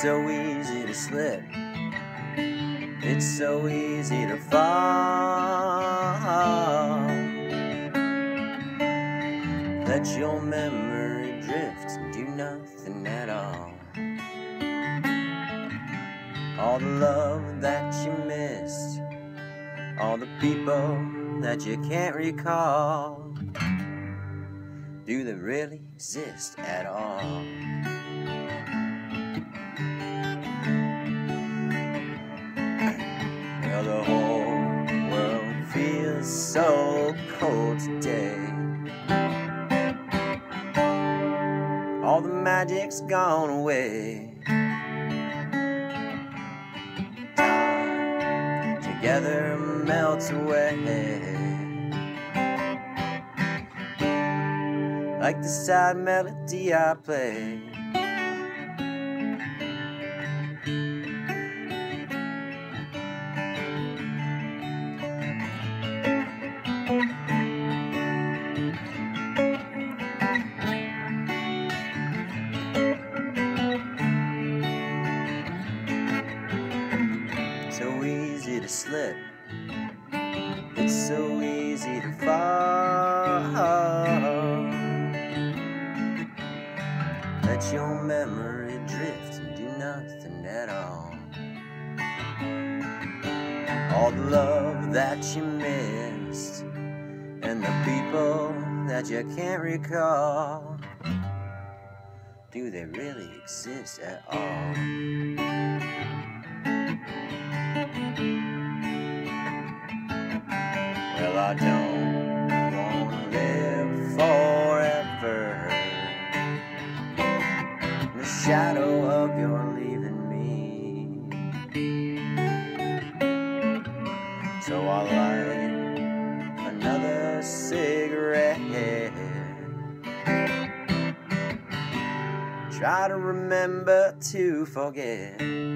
so easy to slip. It's so easy to fall. Let your memory drift and do nothing at all. All the love that you missed, all the people that you can't recall, do they really exist at all? Well, the whole world feels so cold today. All the magic's gone away. Time together melts away, like the sad melody I play. So easy to slip, it's so easy to fall. Let your memory drift and do nothing at all. All the love that you missed and the people that you can't recall, do they really exist at all? Well, I don't want to live forever in the shadow of your leaving me. So I'll light another cigarette, try to remember to forget.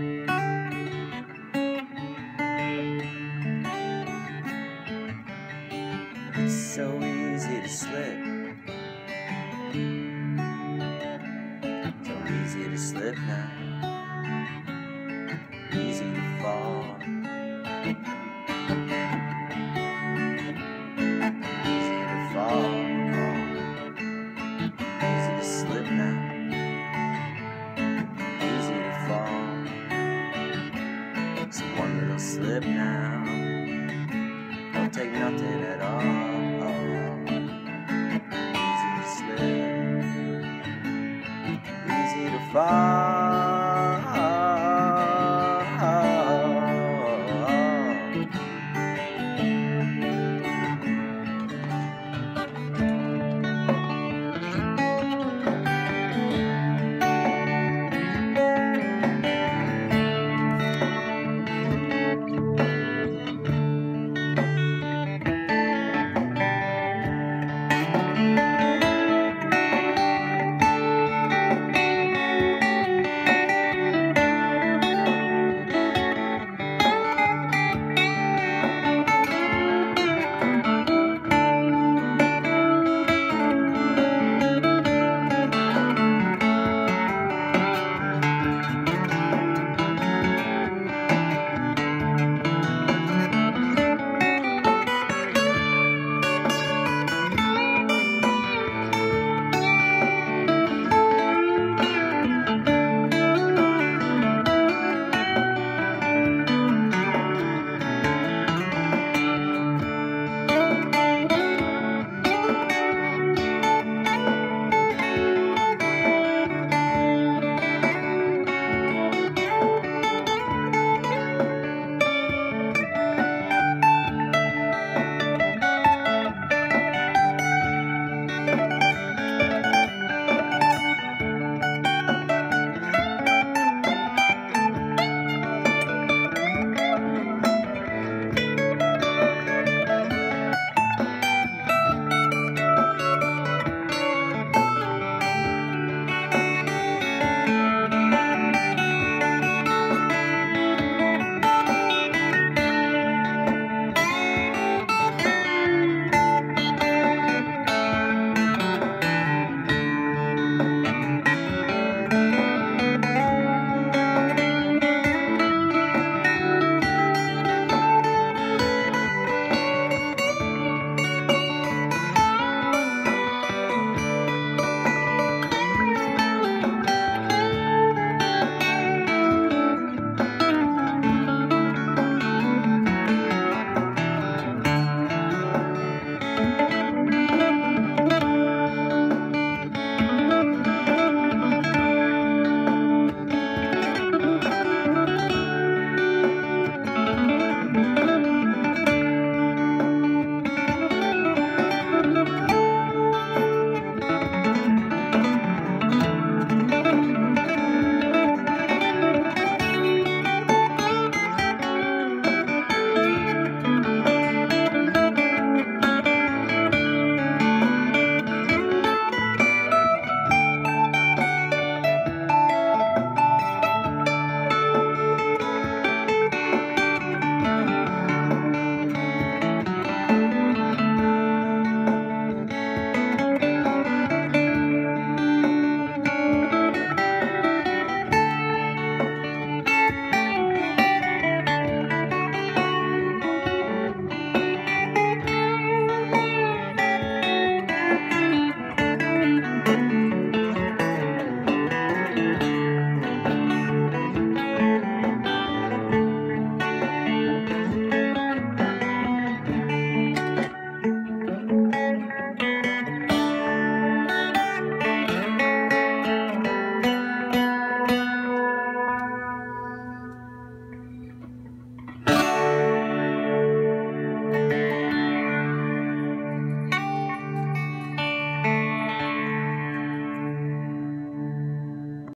It's so easy to slip, so easy to slip now, easy to fall, easy to fall, easy to slip now, easy to fall. It's one little slip now, don't take nothing at all.